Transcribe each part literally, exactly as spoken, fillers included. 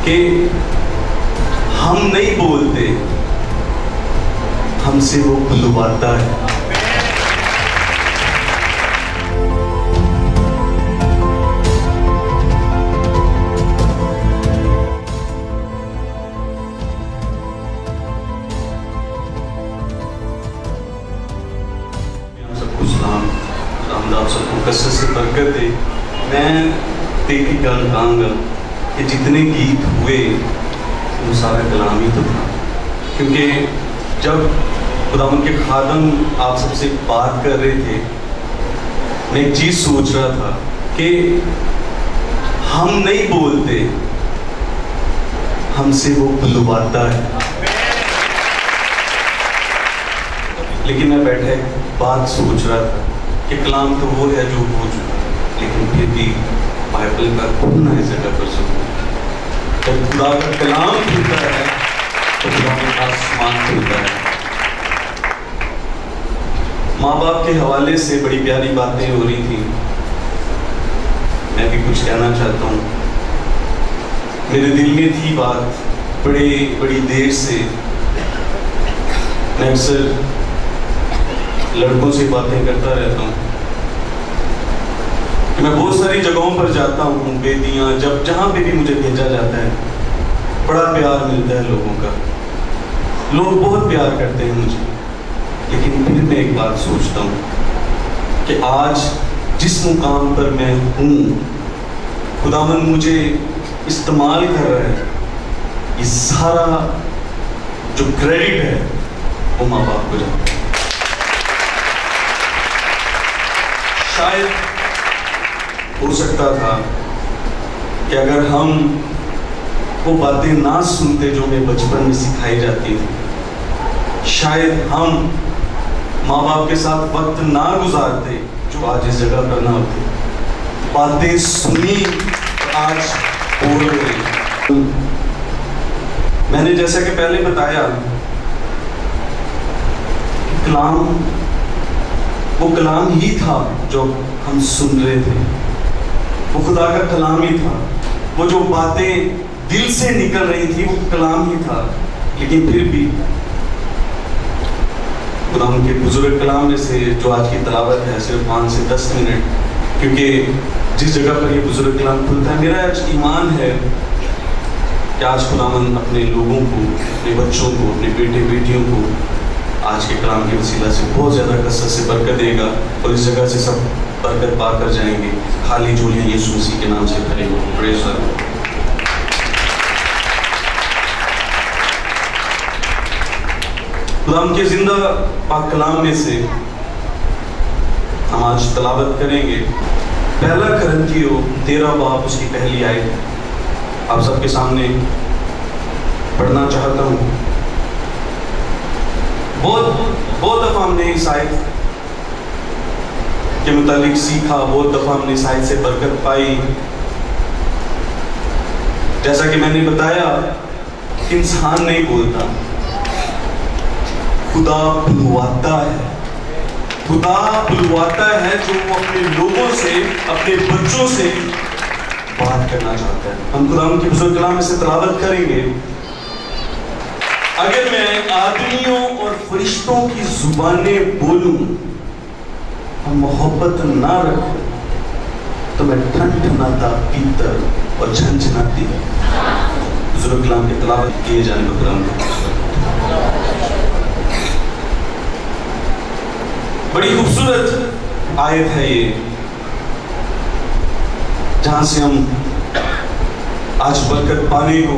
کہ ہم نہیں بولتے، ہم سے وہ بلواتا ہے۔ آپ سب کو کثرت سے برکت دے۔ میں تیری گل کہوں گا کہ جتنے گیت ہوئے وہ سارا کلام ہی تو تھا، کیونکہ جب خداوند کے خادم آپ سب سے بات کر رہے تھے، میں ایک چیز سوچ رہا تھا کہ ہم نہیں بولتے، ہم سے وہ بلواتا ہے۔ لیکن میں بیٹھے بات سوچ رہا تھا کہ کلام تو وہ ہے جو ہو چکا، لیکن پھر بھی بائبل کا کھلنا اس جگہ پر ضرور ہے۔ جب خدا کا کلام کھلتا ہے تو خدا کا آسمان کھلتا ہے۔ ماں باپ کے حوالے سے بڑی پیاری باتیں ہو رہی تھیں، میں بھی کچھ کہنا چاہتا ہوں۔ میرے دل میں تھی بات بڑے بڑی دیر سے، میں اکثر لڑکوں سے باتیں کرتا رہتا ہوں کہ میں بہت ساری جگہوں پر جاتا ہوں، بیدیاں، جب جہاں پہ بھی مجھے بھیجا جاتا ہے بڑا پیار ملتا ہے لوگوں کا، لوگ بہت پیار کرتے ہیں مجھے۔ لیکن پھر میں ایک بات سوچتا ہوں کہ آج جس مقام پر میں ہوں، خداوند مجھے استعمال کر رہا ہے، یہ سارا جو کریڈٹ ہے وہ ماں باپ کو جاتا ہے۔ شاید ہو سکتا تھا کہ اگر ہم وہ باتیں نہ سنتے جو ہمیں بچپن میں سکھائی جاتی تھی، شاید ہم ماں باپ کے ساتھ وقت نہ گزارتے جو آج اس جگہ پر نہ ہوتے۔ باتیں سنی آج بول رہے۔ میں نے جیسا کہ پہلے بتایا کہ کلام وہ کلام ہی تھا جو ہم سن رہے تھے، وہ خدا کا کلام ہی تھا، وہ جو باتیں دل سے نکل رہی تھی وہ کلام ہی تھا۔ لیکن پھر بھی خدا ان کے بزرگ کلام میں سے جو آج کی تلاوت ہے صرف پانچ سے دس منٹ، کیونکہ جس جگہ پر یہ بزرگ کلام کھلتا ہے، میرا آج ایمان ہے کہ آج خداوند اپنے لوگوں کو، اپنے بچوں کو، اپنے بیٹے بیٹیوں کو آج کے کلام کے وسیلہ سے بہت زیادہ کثرت سے برکت دے گا، اور اس جگہ سے سب برکت پا کر جائیں گے۔ خالی جھولیاں یسوع مسیح کے نام سے بھریں گے۔ Praise God. خدا کے زندہ پاک کلام میں سے ہم آج تلاوت کریں گے پہلا کرنتھیوں تیرہ باب اس کی پہلی آیت آپ سب کے سامنے پڑھنا چاہتا ہوں۔ بہت بہت دفعہ ہم نے اس آیت کے متعلق سیکھا، بہت دفعہ ہم نے اس آیت سے برکت پائی۔ جیسا کہ میں نے بتایا کہ انسان نہیں بولتا، خدا بلواتا ہے۔ خدا بلواتا ہے جو وہ اپنے لوگوں سے، اپنے بچوں سے بات کرنا چاہتا ہے۔ ہم خدا ان کے بزرگ کلام میں سے تلاوت کریں گے۔ اگر میں آدمیوں اور فرشتوں کی زبانیں بولوں اور محبت نہ رکھوں تو میں ٹھنٹھناتا پیتل اور جھنجھناتی بزرگ کلام کی تلاوت کیے جانے کو کلام کو بڑی خوبصورت آیت ہے یہ، جہاں سے ہم آج برکت پانے کو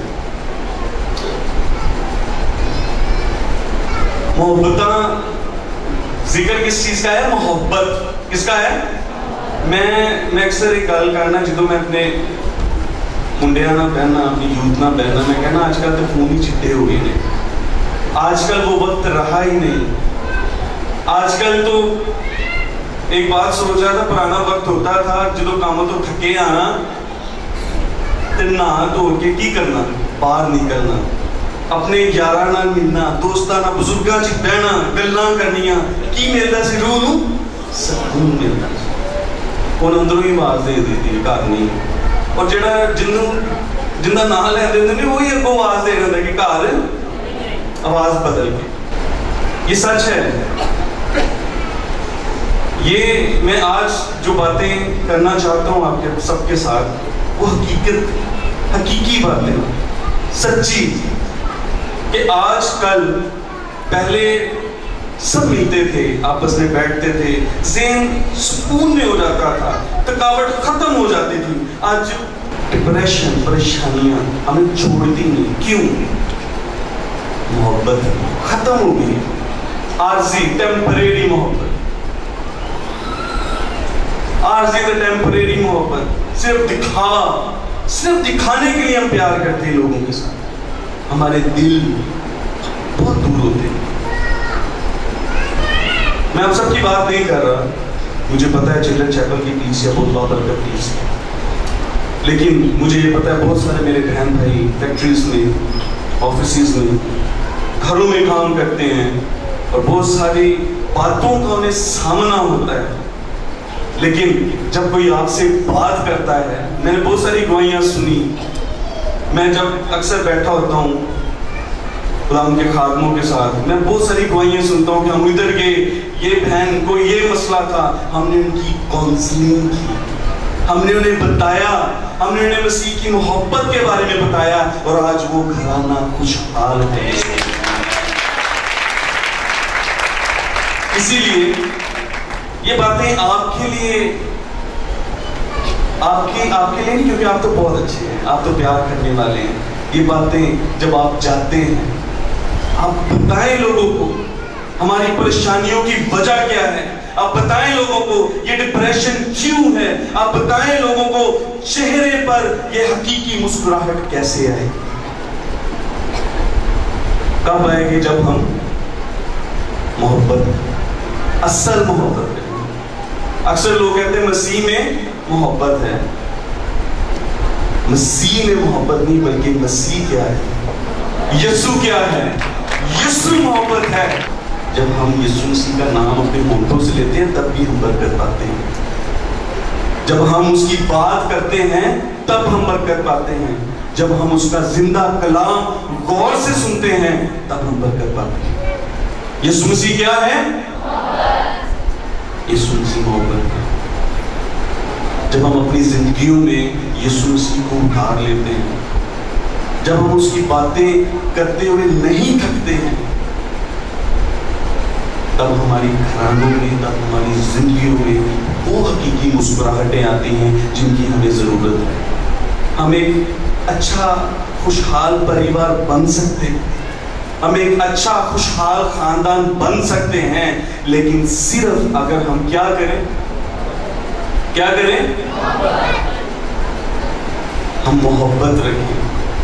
محبتاں ذکر کس چیز کا ہے؟ محبت کس کا ہے؟ میں میں اکثر ایک گل کرنا جدو میں اپنے منڈیاں نہ پہننا، اپنی یوتھ نہ پہننا، میں کہنا آج کل تو فون ہی چٹے ہو گئے ہیں، آج کل وہ وقت رہا ہی نہیں۔ آج کل تو ایک بات سوچ رہا تھا، پرانا وقت ہوتا تھا جدو کام تو تھکے آنا تے نہا دھو کے کی کرنا، باہر نکلنا، اپنے یاراں نال ملنا، دوستاں نال بزرگاں چ بہنا، گلاں کرنیاں، کی ملدا سی روح نوں؟ سکون ملدا سی۔ ہن اندروں ہی آواز دے دیتی ہے گھر نہیں، اور جڑا جنوں जिंदा ना लेंदे होंदे ने वही अगों आवाज दे रहा कि घर आवाज बदल के। ये सच है। ये मैं आज जो बातें करना चाहता हूं आपके सबके साथ, वो हकीकत हकीकी बातें, सच्ची, कि आज कल पहले सब मिलते थे, आपस में बैठते थे, ज़हन सुकून में हो जाता था, थकावट खत्म हो जाती थी। आज डिप्रेशन, परेशानियां हमें छोड़ती नहीं। क्यों? मोहब्बत खत्म हो गई, आरजी टेम्परेरी मोहब्बत, आरजी द टेम्परेरी मोहब्बत, सिर्फ दिखावा, सिर्फ दिखाने के लिए हम प्यार करते हैं लोगों के साथ। हमारे दिल बहुत दूर होते हैं। मैं आप सबकी बात नहीं कर रहा, मुझे पता है चिल्ड्रन चैपल की पीस या बहुत बाबर का पीस है, लेकिन मुझे ये पता है बहुत सारे मेरे बहन भाई फैक्ट्रीज में, ऑफिस में, घरों में काम करते हैं और बहुत सारी बातों का उन्हें सामना होता है। लेकिन जब कोई आपसे बात करता है, मैंने बहुत सारी गवाहियां सुनी, मैं जब अक्सर बैठा होता हूँ खुदा उनके खादमों के साथ, मैं बहुत सारी गवाहियां सुनता हूँ कि हम इधर गए, ये बहन को ये मसला था, हमने उनकी काउंसलिंग की, हमने उन्हें बताया, हमने उन्हें मसीह की मोहब्बत के बारे में बताया और आज वो घराना खुशहाल है। इसीलिए ये बातें आपके लिए, आपके आपके लिए नहीं, क्योंकि आप तो बहुत अच्छे हैं, आप तो प्यार करने वाले हैं। ये बातें जब आप जाते हैं, आप बताएं लोगों को हमारी परेशानियों की वजह क्या है, आप बताएं लोगों को ये डिप्रेशन क्यों है, आप बताएं लोगों को चेहरे पर ये हकीकी मुस्कुराहट कैसे आए। कब आएगी? जब हम मोहब्बत, असल मोहब्बत करें। अक्सर लोग कहते हैं मसीह में मोहब्बत है, मसीह में मोहब्बत नहीं, बल्कि मसीह क्या है, यीशु क्या है, यीशु मोहब्बत है। जब हम यीशु मसीह का नाम अपने होठों से लेते हैं तब भी हम बरकत पाते हैं। जब हम उसकी बात करते हैं तब हम बरकत पाते हैं। जब हम उसका जिंदा कलाम गौर से सुनते हैं तब हम बरकत पाते हैं। यीशु मसीह क्या है? यीशु मसीह मोहब्बत है। जब हम अपनी जिंदगियों में यीशु मसीह को उतार लेते हैं, जब हम उसकी बातें करते हुए नहीं थकते हैं, तब हमारी घरानों में, तब हमारी जिंदगियों में वो हकीकी मुस्कुराहटें आती हैं जिनकी हमें जरूरत है। हम एक अच्छा खुशहाल परिवार बन सकते हैं, हम एक अच्छा खुशहाल खानदान बन सकते हैं, लेकिन सिर्फ अगर हम क्या करें, क्या करें, हम मोहब्बत रखें।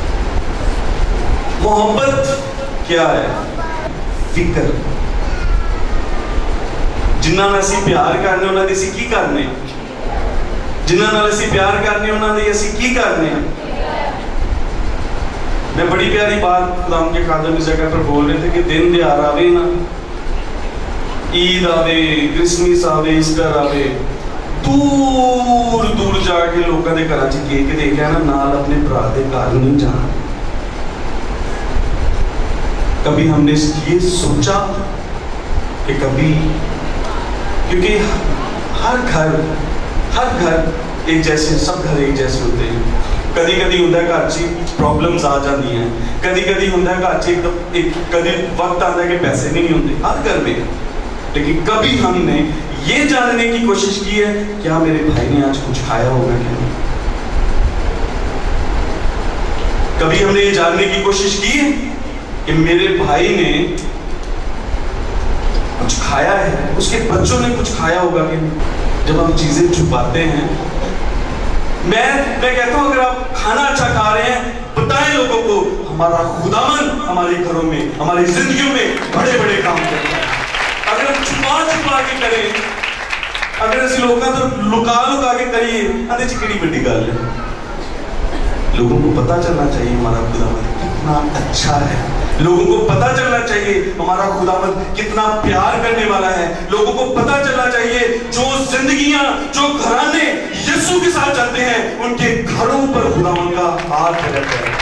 मोहब्बत क्या है? फिक्र। जिन्ना नाल असीं प्यार करने उन्हां दे असीं की करने, जिन्ना नाल असीं प्यार करने उन्हां दे असीं की करने। मैं बड़ी प्यारी बात खुदा के खादम इस जगह पर बोल रहे थे कि दिन दयार आवे ना, ईद आवे, क्रिसमस आवे, ईस्टर आवे, दूर दूर जाके लोगों के घर च केक दे के ना नाल अपने भरा दे घर नहीं जाना। कभी हमने ये सोचा कि कभी, क्योंकि हर घर हर घर एक जैसे, सब घर एक जैसे होते हैं। कदी कदी होंदा घर च प्रॉब्लम्स आ जाती हैं, कदी कदी होंदा घर च एकदम एक कदी वक्त आता है कि पैसे नहीं होंगे, हर घर में। लेकिन कभी हमने ये जानने की कोशिश की है क्या मेरे भाई ने आज कुछ खाया होगा क्या नहीं? कभी हमने ये जानने की कोशिश की है कि मेरे भाई ने कुछ खाया है, उसके बच्चों ने कुछ खाया होगा कि नहीं? जब हम चीजें छुपाते हैं, मैं मैं कहता हूं अगर आप खाना अच्छा खा रहे हैं, बताएं लोगों को हमारा खुदावन हमारे घरों में, हमारी जिंदगियों में बड़े बड़े काम करता है। अगर हम छुपा छुपा के करें, अगर ऐसे लोग तो लुका लुका के करिए, अरे चिकड़ी बड़ी गल है। लोगों को पता चलना चाहिए हमारा खुदावन कितना अच्छा है, लोगों को पता चलना चाहिए हमारा खुदावन कितना प्यार करने वाला है, लोगों को पता चलना चाहिए जो जिंदगियां, जो घराने यीशु के साथ चलते हैं, उनके घरों पर खुदावंद का हाथ रहता है।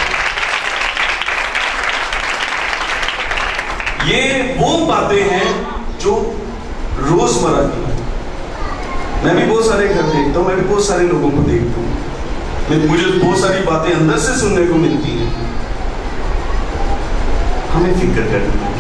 ये वो बातें हैं जो रोजमर्रा की। मैं भी बहुत सारे घर देखता हूं, मैं भी बहुत सारे लोगों को देखता हूं, मैं मुझे बहुत सारी बातें अंदर से सुनने को मिलती हैं। हमें फिक्र करनी है,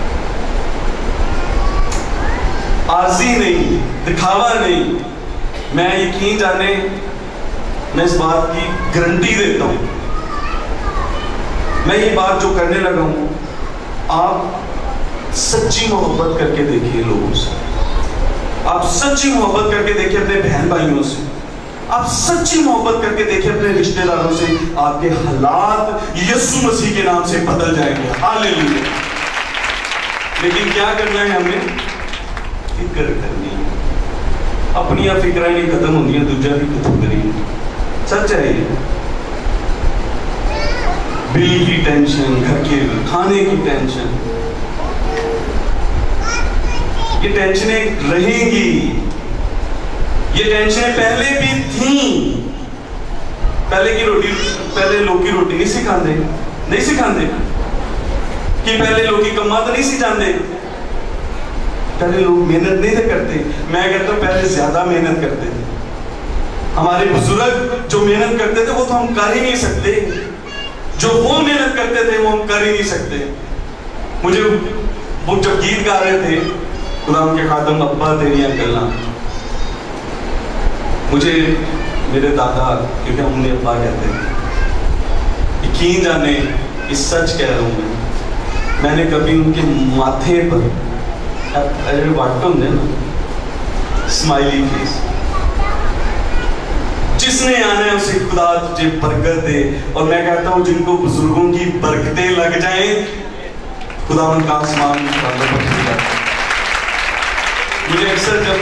आजी नहीं, दिखावा नहीं। मैं यकीन जाने, मैं इस बात की गारंटी देता हूं, मैं ये बात जो करने लगा हूं, आप सच्ची मोहब्बत करके देखिए लोगों से, आप सच्ची मोहब्बत करके देखिए अपने बहन भाइयों से, आप सच्ची मोहब्बत करके देखिए अपने रिश्तेदारों से, आपके हालात यीशु मसीह के नाम से बदल जाएंगे। हालेलुया। लेकिन क्या करना है हमें? फिक्र करनी है। अपनी फिक्र नहीं खत्म होंगी, दूजा भी खत्म करी। सच है ये। बिल की टेंशन, घर के खाने की टेंशन, ये टेंशनें रहेंगी। ये टेंशनें पहले भी थी। पहले की रोटी, पहले लोग की रोटी नहीं सिखाते, नहीं सिखाते कि पहले लोग की कमा तो नहीं सिखाते, पहले लोग मेहनत नहीं थे करते। मैं कहता हूं पहले ज्यादा मेहनत करते थे। हमारे बुजुर्ग जो मेहनत करते थे वो तो हम कर ही नहीं सकते, जो वो मेहनत करते थे वो हम कर ही नहीं सकते। मुझे वो जब गीत गा रहे थे, खुदा के खादम अब्बा तेरियां गल्ला, मुझे मेरे दादा, क्योंकि हम उन्हें अब्बा कहते हैं, यकीन जाने ये सच कह रहा हूं मैं, मैंने कभी उनके माथे पर वाट होंगे ना, स्माइली फेस, जिसने आना है उसे खुदा तुझे बरकत दे। और मैं कहता हूं जिनको बुजुर्गों की बरकतें लग जाएं, खुदावंद का आसमान मुझे अक्सर जब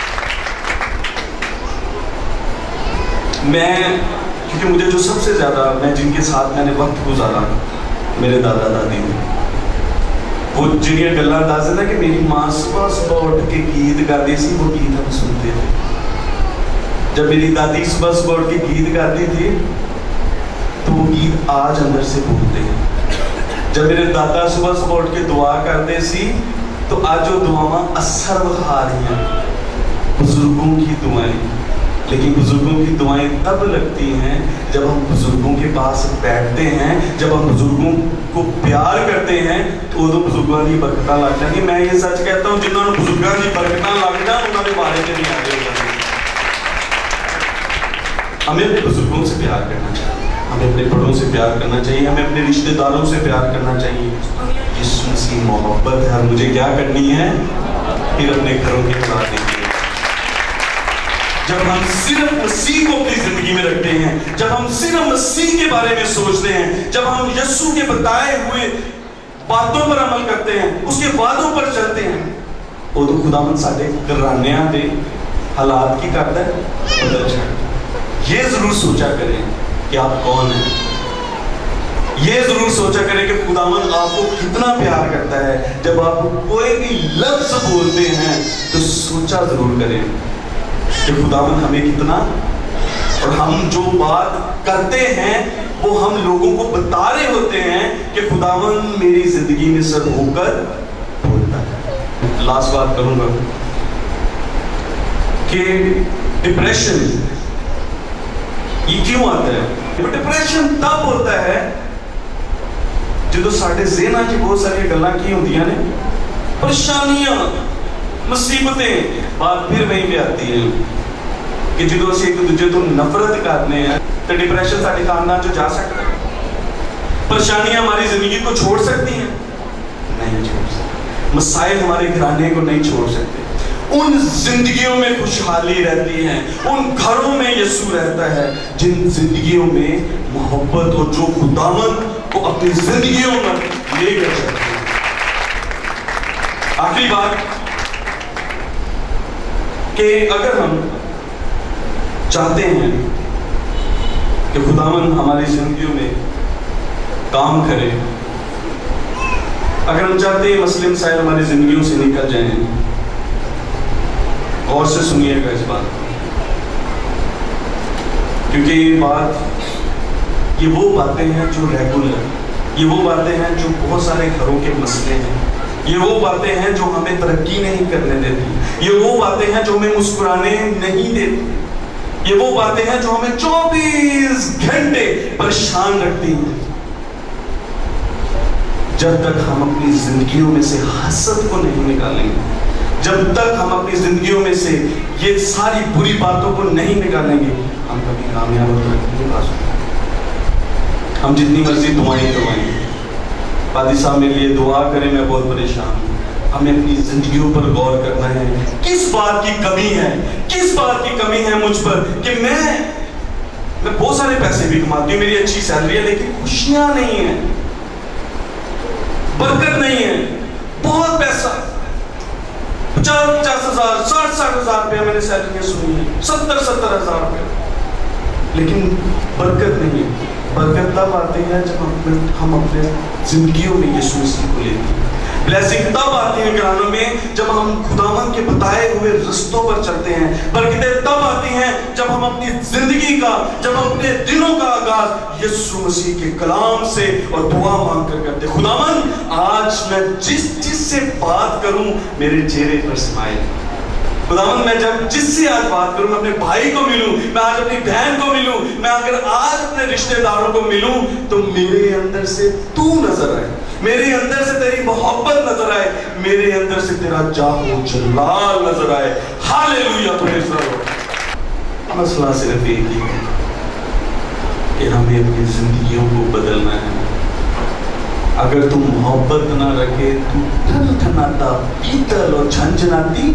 मैं, क्योंकि मुझे जो सबसे ज्यादा, मैं जिनके साथ मैंने वक्त गुजारा, मेरे दादा दादी थे, वो जिन्हें गल्ला दस ना कि मेरी मां सुबह सुबह उठ के गीत गाती सी, वो गीत हम सुनते थे। जब मेरी दादी सुबह सुबह उठ के गीत गाती थी तो वो गीत आज अंदर से बोलते हैं। जब मेरे दादा सुबह सुबह उठ के दुआ करते सी तो आज जो दुआवां असर दिखा रही हैं, बुजुर्गों की दुआएं। लेकिन बुजुर्गों की दुआएं तब लगती हैं जब हम बुजुर्गों के पास बैठते हैं, जब हम बुजुर्गों को प्यार करते हैं, तो वो बुजुर्गों की बरकतां लग जाती। मैं ये सच कहता हूं, जिन्होंने बुजुर्गों की बरकतां लग जाए उन्होंने बारे में नहीं आगे होगा। हमें अपने बुजुर्गों से प्यार करना चाहिए, हमें अपने बड़ों से प्यार करना चाहिए, हमें अपने रिश्तेदारों से प्यार करना चाहिए। यीशु मसीह मोहब्बत है, मुझे क्या करनी है? फिर अपने घरों के साथ देखिए। जब हम सिर्फ मसीह को अपनी जिंदगी में रखते हैं, जब हम सिर्फ मसीह के बारे में सोचते हैं, जब हम यीशु के बताए हुए बातों पर अमल करते हैं, उसके वादों पर चलते हैं, वो तो खुदावंद साडे घरानियां दे हालात की करता है बदल छाड़ता। ये जरूर सोचा करें कि आप कौन हैं, ये जरूर सोचा करें कि खुदावंद आपको कितना प्यार करता है। जब आप कोई भी लफ्ज बोलते हैं तो सोचा जरूर करें कि खुदावंद हमें कितना, और हम जो बात करते हैं वो हम लोगों को बता रहे होते हैं कि खुदावंद मेरी जिंदगी में सर होकर बोलता है। लास्ट बात करूंगा कि डिप्रेशन ये क्यों आता है? डिप्रेशन तब होता है जो साढ़े ज़हन च बहुत सारी गल्लां की होंदियां ने, परेशानियां, मुसीबतें, बात फिर वहीं पे आती है कि जो असीं एक दूजे तो नफरत करते हैं तो डिप्रेशन साडे खानदान चो जा सकता है। परेशानियां हमारी जिंदगी को छोड़ सकती हैं? नहीं छोड़ सकती। मसाइल हमारे घराने को नहीं छोड़ सकते। उन जिंदगियों में खुशहाली रहती है, उन घरों में यीशु रहता है जिन जिंदगियों में मोहब्बत और जो खुदावंद को अपनी जिंदगियों में लेकर चलते हैं। आखिरी बात कि अगर हम चाहते हैं कि खुदावंद हमारी जिंदगियों में काम करे, अगर हम चाहते हैं मसले मसाइल हमारी जिंदगियों से निकल जाएं, और से सुनिएगा इस बात। کیونکہ یہ بات یہ وہ باتیں ہیں جو ریگولر، یہ وہ باتیں ہیں جو بہت سارے گھروں کے مسئلے ہیں، یہ وہ باتیں ہیں جو ہمیں ترقی نہیں کرنے دیتی، یہ وہ باتیں ہیں جو ہمیں مسکرانے نہیں دیتی، یہ وہ باتیں ہیں جو ہمیں چوبیس گھنٹے پریشان رکھتی ہیں۔ جب تک ہم اپنی زندگیوں میں سے حسد کو نہیں نکالیں گے، جب تک ہم اپنی زندگیوں میں سے یہ ساری بری باتوں کو نہیں نکالیں گے، ہم کبھی کامیاب اور ترقی نہیں پا سکتے۔ ہم جتنی مرضی دعائیں کروائیں گے، قاضی صاحب میرے لیے دعا کریں، میں بہت پریشان ہوں، ہمیں اپنی زندگیوں پر غور کرنا ہے۔ کس بات کی کمی ہے، کس بات کی کمی ہے مجھ پر کہ میں میں بہت سارے پیسے بھی کماتی ہوں، میری اچھی سیلری ہے، لیکن خوشیاں نہیں ہیں، برکت نہیں ہے۔ بہت پیسہ، پچاس پچاس ہزار ساٹھ ساٹھ ہزار روپیہ میں نے سیلریاں سنی ہیں، ستر ستر ہزار روپیہ، لیکن برکت نہیں ہے۔ برکت تب آتی ہے جب ہم اپنے زندگیوں میں یسوع مسیح کو لیتے ہیں۔ بلیسنگ تب آتی ہے گرانوں میں جب ہم خداوند کے بتائے ہوئے رستوں پر چلتے ہیں۔ برکتیں تب آتی ہیں جب ہم اپنی زندگی کا، جب ہم اپنے دنوں کا آغاز یسوع مسیح کے کلام سے اور دعا مانگ کر کرتے۔ خداوند آج میں جس جس سے بات کروں میرے چہرے پر اسمائل، خداوند میں جب جس سے آج بات کروں، میں اپنے بھائی کو ملوں، میں آج اپنی بہن کو ملوں، میں اگر آج اپنے رشتہ داروں کو ملوں تو میرے اندر سے تو نظر آئے، میرے اندر سے تیری محبت نظر آئے، میرے اندر سے تیرا جاہ و جلال نظر آئے۔ Hallelujah, praise the Lord. مسئلہ صرف ایک ہی ہے کہ ہمیں اپنی زندگیوں کو بدلنا ہے۔ اگر تم محبت نہ رکھے تو ٹھن ٹھناتا پیتل اور جھنجھناتی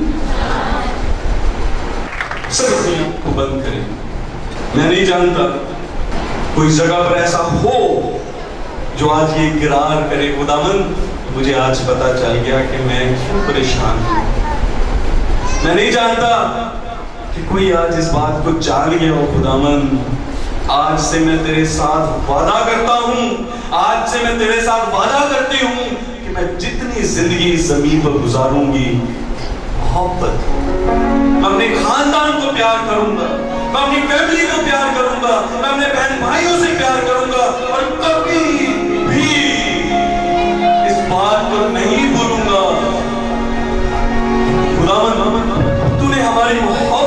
سب اپنی آنکھ کو بند کریں۔ میں نہیں جانتا کوئی جگہ پر ایسا ہو جو آج یہ اقرار کرے، خداوند مجھے آج پتا چل گیا کہ میں کیوں پریشان ہوں۔ میں نہیں جانتا کہ کوئی آج اس بات کو جان گیا ہو، خداوند آج سے میں تیرے ساتھ وعدہ کرتا ہوں، آج سے میں تیرے ساتھ وعدہ کرتی ہوں کہ میں جتنی زندگی زمین پر گزاروں گی محبت، میں اپنے خاندان کو پیار کروں گا، میں اپنی فیملی کو پیار کروں گا، میں اپنے بہن بھائیوں سے پیار کروں گا، اور کبھی بھی اس بات کو نہیں بھولوں گا خداوند تو نے ہماری محبت